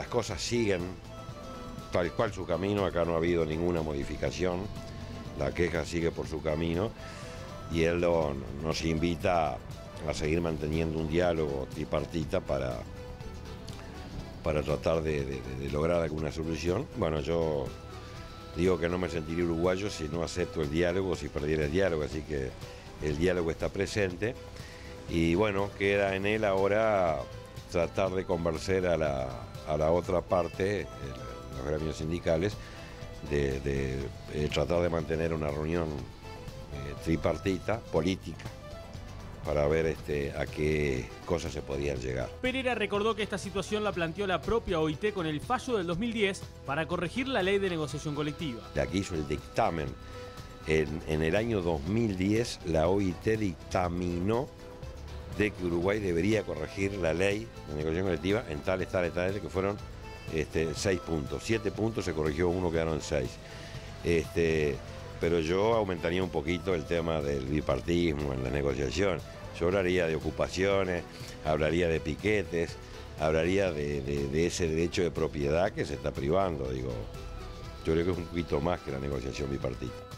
cosas siguen tal cual su camino, acá no ha habido ninguna modificación, la queja sigue por su camino y él nos invita a seguir manteniendo un diálogo tripartita para tratar de lograr alguna solución. Bueno, yo digo que no me sentiría uruguayo si no acepto el diálogo, si perdiera el diálogo, así que el diálogo está presente y bueno, queda en él ahora tratar de convencer a la otra parte, los gremios sindicales, de tratar de mantener una reunión tripartita, política, para ver a qué cosas se podían llegar. Pereira recordó que esta situación la planteó la propia OIT con el fallo del 2010 para corregir la ley de negociación colectiva. Aquí hizo el dictamen. En el año 2010 la OIT dictaminó de que Uruguay debería corregir la ley de negociación colectiva en tales, que fueron 6 puntos. 7 puntos se corrigió uno, quedaron 6. Pero yo aumentaría un poquito el tema del bipartismo en la negociación. Yo hablaría de ocupaciones, hablaría de piquetes, hablaría de ese derecho de propiedad que se está privando. Digo, yo creo que es un poquito más que la negociación bipartita.